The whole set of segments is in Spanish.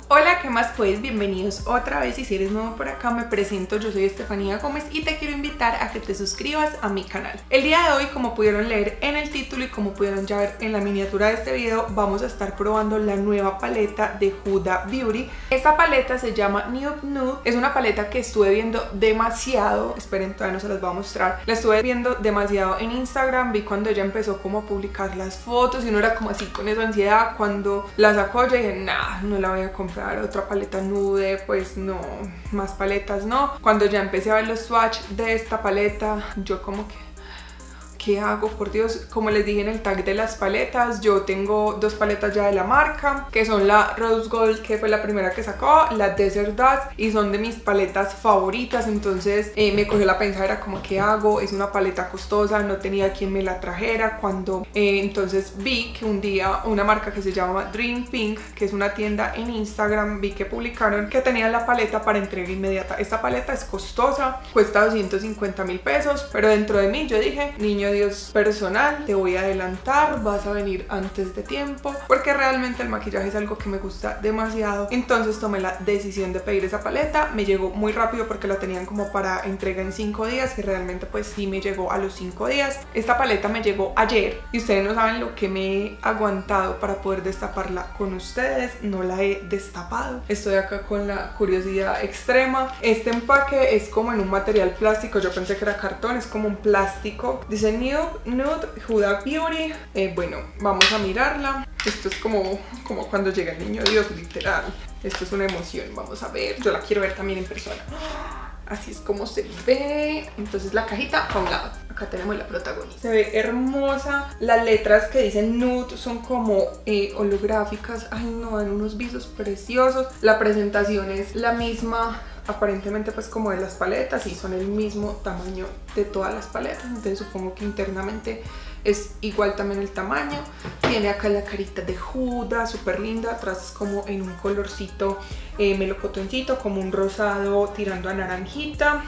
Hola, ¿qué más pues? Bienvenidos otra vez y si eres nuevo por acá me presento, yo soy Estefanía Gómez y te quiero invitar a que te suscribas a mi canal. El día de hoy, como pudieron leer en el título y como pudieron ya ver en la miniatura de este video, vamos a estar probando la nueva paleta de Huda Beauty. Esta paleta se llama Nude Nude, es una paleta que estuve viendo demasiado, esperen, todavía no se las voy a mostrar, la estuve viendo demasiado en Instagram, vi cuando ella empezó como a publicar las fotos y uno era como así con esa ansiedad. Cuando la sacó yo dije, nah, no la voy a comprar, otra paleta nude, pues no, más paletas no. Cuando ya empecé a ver los swatch de esta paleta, yo como que ¿qué hago? Por Dios, como les dije en el tag de las paletas, yo tengo dos paletas ya de la marca, que son la Rose Gold, que fue la primera que sacó, la Desert Dust, y son de mis paletas favoritas. Entonces me cogió la pensadera como ¿qué hago? Es una paleta costosa, no tenía quien me la trajera. Cuando entonces vi que un día una marca que se llama Dream Pink, que es una tienda en Instagram, vi que publicaron que tenían la paleta para entrega inmediata. Esta paleta es costosa, cuesta 250.000 pesos, pero dentro de mí yo dije, niño Dios personal, te voy a adelantar, vas a venir antes de tiempo, porque realmente el maquillaje es algo que me gusta demasiado. Entonces tomé la decisión de pedir esa paleta. Me llegó muy rápido porque la tenían como para entrega en 5 días y realmente pues sí me llegó a los 5 días. Esta paleta me llegó ayer y ustedes no saben lo que me he aguantado para poder destaparla con ustedes. No la he destapado, estoy acá con la curiosidad extrema. Este empaque es como en un material plástico, yo pensé que era cartón, es como un plástico. Dice Nude Huda Beauty. Bueno, vamos a mirarla. Esto es como cuando llega el niño Dios, literal. Esto es una emoción, vamos a ver. Yo la quiero ver también en persona. Así es como se ve. Entonces la cajita a un lado. Acá tenemos la protagonista. Se ve hermosa. Las letras que dicen nude son como holográficas. Ay no, dan unos visos preciosos. La presentación es la misma, aparentemente pues como de las paletas, y son el mismo tamaño de todas las paletas, entonces supongo que internamente es igual también el tamaño. Tiene acá la carita de Huda, súper linda. Atrás es como en un colorcito melocotoncito, como un rosado tirando a naranjita.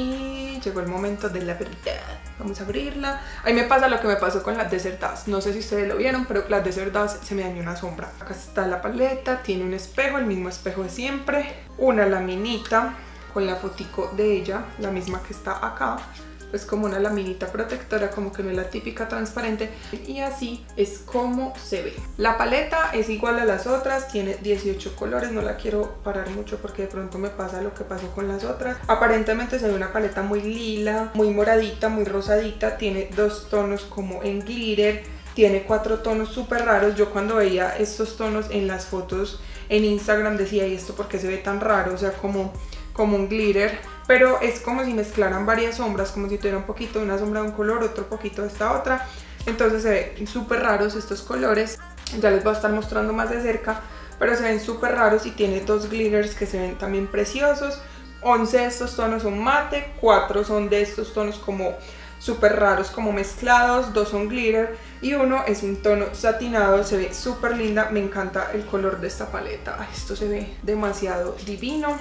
Y llegó el momento de la verdad. Vamos a abrirla. Ahí me pasa lo que me pasó con la Desert Dust. No sé si ustedes lo vieron, pero la Desert Dust se me dañó una sombra. Acá está la paleta. Tiene un espejo, el mismo espejo de siempre. Una laminita con la fotico de ella, la misma que está acá. Es como una laminita protectora, como que no es la típica transparente, y así es como se ve. La paleta es igual a las otras, tiene 18 colores, no la quiero parar mucho porque de pronto me pasa lo que pasó con las otras. Aparentemente se ve una paleta muy lila, muy moradita, muy rosadita, tiene dos tonos como en glitter, tiene 4 tonos súper raros. Yo cuando veía estos tonos en las fotos en Instagram decía, ¿y esto por qué se ve tan raro? O sea, como un glitter, pero es como si mezclaran varias sombras, como si tuviera un poquito de una sombra de un color, otro poquito de esta otra. Entonces se ven súper raros estos colores. Ya les voy a estar mostrando más de cerca, pero se ven súper raros y tiene 2 glitters que se ven también preciosos. 11 de estos tonos son mate, 4 son de estos tonos como súper raros, como mezclados, 2 son glitter y 1 es un tono satinado. Se ve súper linda, me encanta el color de esta paleta. Ay, esto se ve demasiado divino.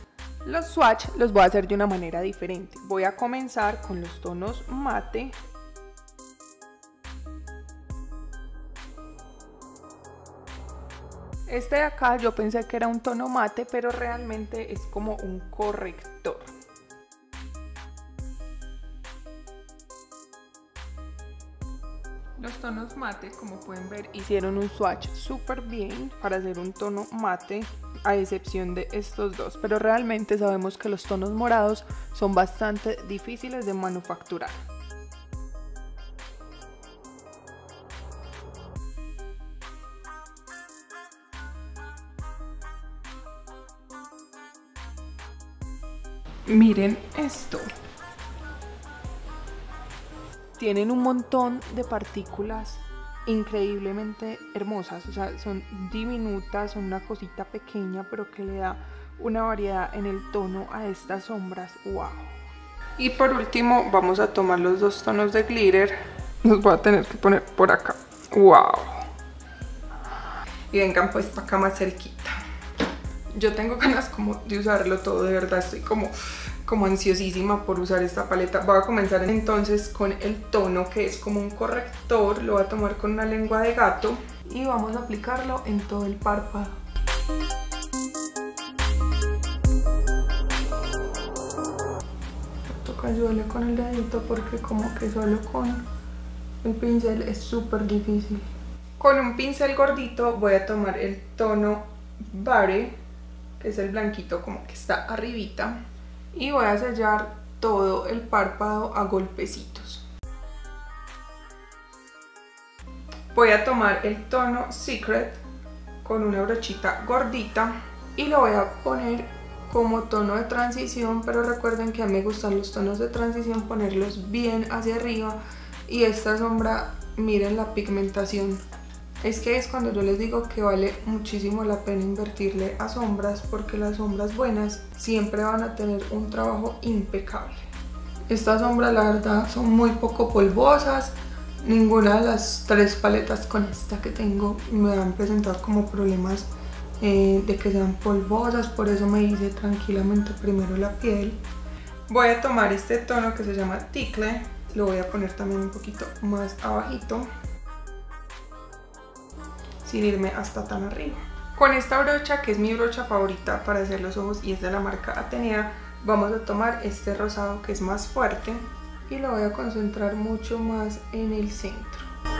Los swatch los voy a hacer de una manera diferente. Voy a comenzar con los tonos mate. Este de acá yo pensé que era un tono mate, pero realmente es como un corrector. Los tonos mate, como pueden ver, hicieron un swatch súper bien para hacer un tono mate, a excepción de estos dos, pero realmente sabemos que los tonos morados son bastante difíciles de manufacturar. Miren esto. Tienen un montón de partículas increíblemente hermosas, o sea, son diminutas, son una cosita pequeña, pero que le da una variedad en el tono a estas sombras. ¡Wow! Y por último vamos a tomar los 2 tonos de glitter. Los voy a tener que poner por acá. ¡Wow! Y vengan pues para acá más cerquita. Yo tengo ganas como de usarlo todo, de verdad estoy como ansiosísima por usar esta paleta. Voy a comenzar entonces con el tono que es como un corrector. Lo voy a tomar con una lengua de gato y vamos a aplicarlo en todo el párpado. que ayudarle con el dedito porque como que solo con el pincel es súper difícil. Con un pincel gordito voy a tomar el tono Bare, que es el blanquito como que está arribita, y voy a sellar todo el párpado a golpecitos. Voy a tomar el tono Secret con una brochita gordita y lo voy a poner como tono de transición, pero recuerden que a mí me gustan los tonos de transición ponerlos bien hacia arriba. Y esta sombra, miren la pigmentación, es que es cuando yo les digo que vale muchísimo la pena invertirle a sombras, porque las sombras buenas siempre van a tener un trabajo impecable. Estas sombras la verdad son muy poco polvosas, ninguna de las tres paletas con esta que tengo me han presentado como problemas de que sean polvosas, por eso me hice tranquilamente primero la piel. Voy a tomar este tono que se llama Tickle, lo voy a poner también un poquito más abajito, sin irme hasta tan arriba. Con esta brocha, que es mi brocha favorita para hacer los ojos y es de la marca Atenea, vamos a tomar este rosado que es más fuerte y lo voy a concentrar mucho más en el centro.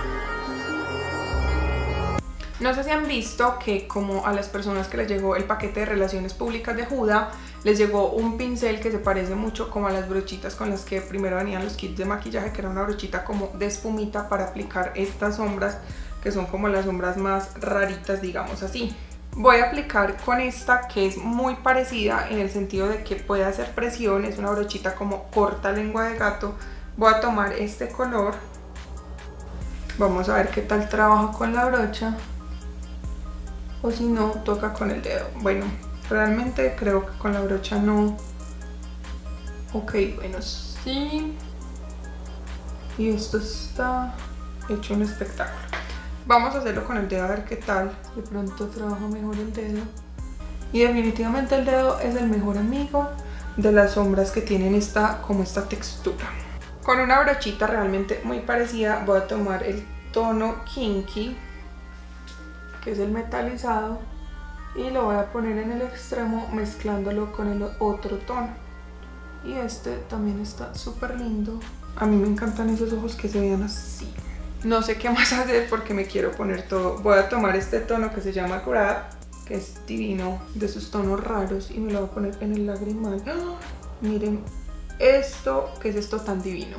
No sé si han visto que como a las personas que les llegó el paquete de relaciones públicas de Huda, les llegó un pincel que se parece mucho como a las brochitas con las que primero venían los kits de maquillaje, que era una brochita como de espumita para aplicar estas sombras, que son como las sombras más raritas, digamos así. Voy a aplicar con esta, que es muy parecida en el sentido de que puede hacer presión, es una brochita como corta lengua de gato. Voy a tomar este color, vamos a ver qué tal trabaja con la brocha, o si no, toca con el dedo. Bueno, realmente creo que con la brocha no. Ok, bueno, sí. Y esto está hecho un espectáculo. Vamos a hacerlo con el dedo a ver qué tal. De pronto trabaja mejor el dedo. Y definitivamente el dedo es el mejor amigo de las sombras que tienen esta textura. Con una brochita realmente muy parecida voy a tomar el tono Kinky, que es el metalizado, y lo voy a poner en el extremo mezclándolo con el otro tono. Y este también está súper lindo. A mí me encantan esos ojos que se vean así. No sé qué más hacer porque me quiero poner todo. Voy a tomar este tono que se llama Grab, que es divino, de sus tonos raros, y me lo voy a poner en el lagrimal. ¡Oh! Miren esto, ¿qué es esto tan divino?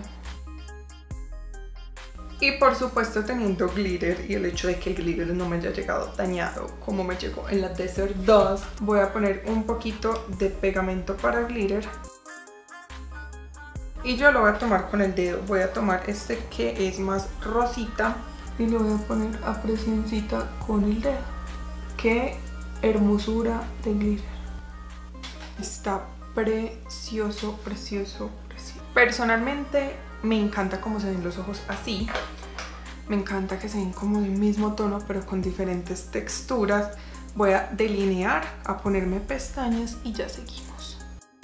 Y por supuesto teniendo glitter y el hecho de que el glitter no me haya llegado dañado como me llegó en la Desert Dust, voy a poner un poquito de pegamento para glitter. Y yo lo voy a tomar con el dedo, voy a tomar este que es más rosita y lo voy a poner a presioncita con el dedo. ¡Qué hermosura de glitter! Está precioso, precioso, precioso. Personalmente me encanta cómo se ven los ojos así. Me encanta que se ven como del mismo tono pero con diferentes texturas. Voy a delinear, a ponerme pestañas y ya seguimos.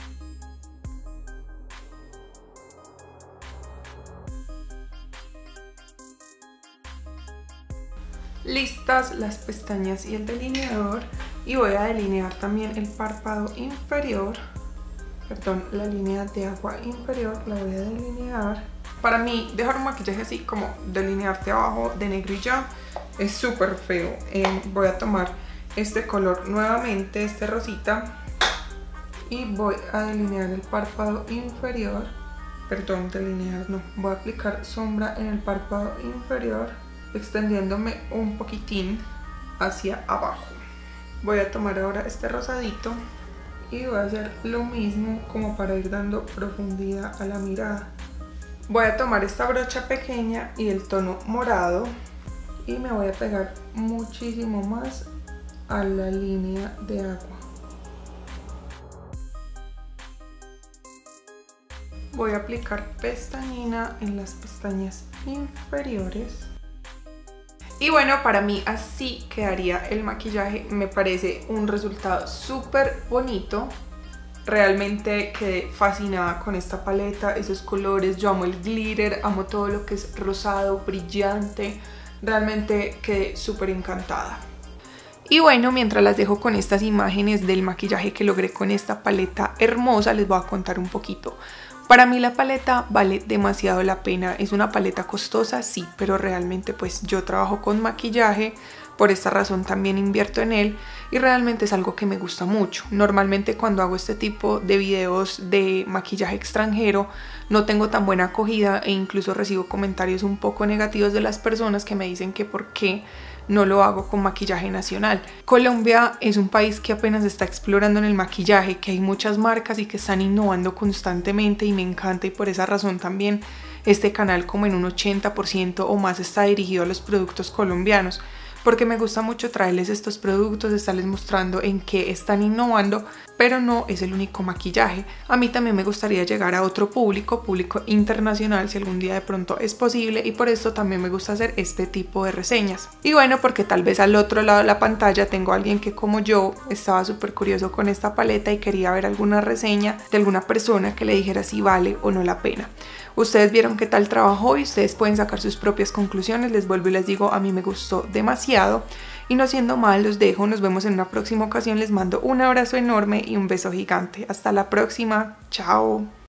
Listas las pestañas y el delineador, y voy a delinear también el párpado inferior. Perdón, la línea de agua inferior la voy a delinear. Para mí dejar un maquillaje así como delinearte abajo de negro y ya es súper feo. Voy a tomar este color nuevamente, este rosita, y voy a delinear el párpado inferior. Perdón, delinear no, voy a aplicar sombra en el párpado inferior, extendiéndome un poquitín hacia abajo. Voy a tomar ahora este rosadito y voy a hacer lo mismo como para ir dando profundidad a la mirada. Voy a tomar esta brocha pequeña y el tono morado y me voy a pegar muchísimo más a la línea de agua. Voy a aplicar pestañina en las pestañas inferiores. Y bueno, para mí así quedaría el maquillaje. Me parece un resultado súper bonito. Realmente quedé fascinada con esta paleta, esos colores. Yo amo el glitter, amo todo lo que es rosado, brillante. Realmente quedé súper encantada. Y bueno, mientras las dejo con estas imágenes del maquillaje que logré con esta paleta hermosa, les voy a contar un poquito Para mí la paleta vale demasiado la pena. Es una paleta costosa, sí, pero realmente pues yo trabajo con maquillaje, por esta razón también invierto en él y realmente es algo que me gusta mucho. Normalmente cuando hago este tipo de videos de maquillaje extranjero no tengo tan buena acogida e incluso recibo comentarios un poco negativos de las personas que me dicen que por qué no lo hago con maquillaje nacional. Colombia es un país que apenas está explorando en el maquillaje, que hay muchas marcas y que están innovando constantemente y me encanta, y por esa razón también este canal como en un 80% o más está dirigido a los productos colombianos, porque me gusta mucho traerles estos productos, estarles mostrando en qué están innovando, pero no es el único maquillaje. A mí también me gustaría llegar a otro público internacional si algún día de pronto es posible, y por esto también me gusta hacer este tipo de reseñas. Y bueno, porque tal vez al otro lado de la pantalla tengo a alguien que como yo estaba súper curioso con esta paleta y quería ver alguna reseña de alguna persona que le dijera si vale o no la pena. Ustedes vieron qué tal trabajó y ustedes pueden sacar sus propias conclusiones. Les vuelvo y les digo, a mí me gustó demasiado. Y no siendo mal, los dejo. Nos vemos en una próxima ocasión. Les mando un abrazo enorme y un beso gigante. Hasta la próxima. Chao.